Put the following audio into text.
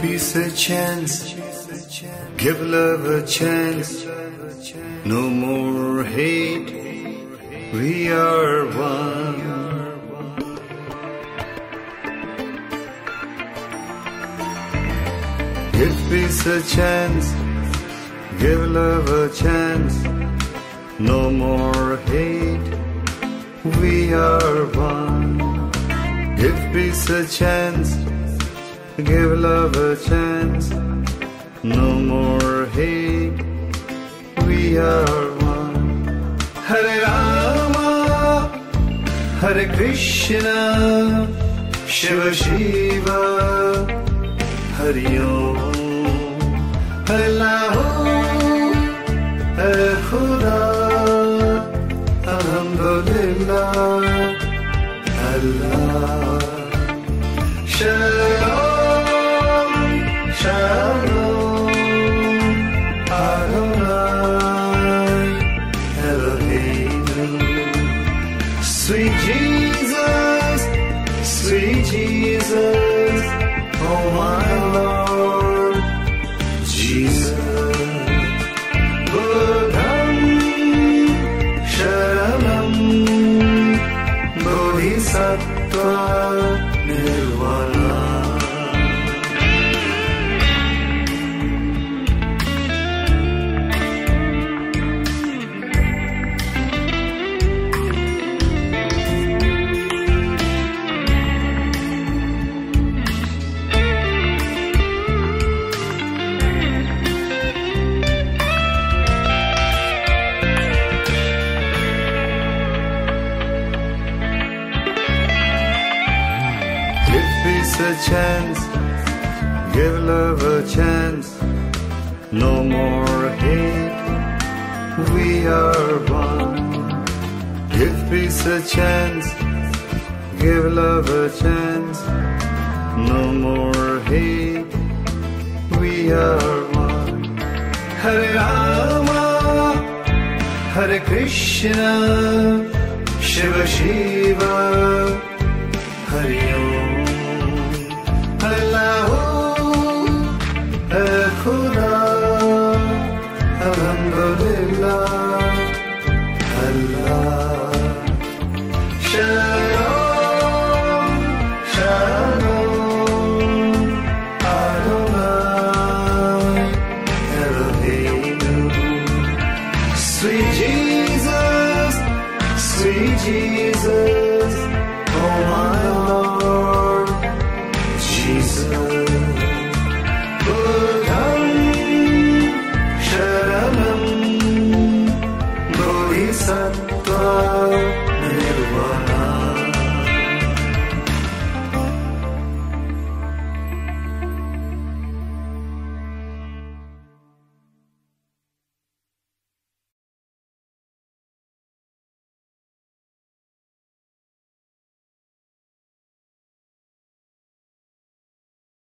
peace a chance, give love a chance. No more hate, we are one. Give peace a chance, give love a chance. No more hate, we are one. Give peace a chance, give love a chance. No more hate, we are one. Hare Rama, Hare Krishna, Shiva Shiva, Hari Om. Allah, Hai Khuda, Alhamdulillah, Allah. Shalom, Shalom, Adonai, Eloheinu. Sweet Jesus, sweet Jesus, oh my Lord, Jesus. Buddham, Sharanam, Bodhisattva, Nirvana. Give peace a chance, give love a chance. No more hate, we are one. Give peace a chance, give love a chance. No more hate, we are one. Hare Rama, Hare Krishna, Shiva Shiva, Hari Om. Allah, Hai Khuda, Alhamdulillah, Allah. Shalom, Shalom, Adonai, Eloheinu. Sweet Jesus, oh my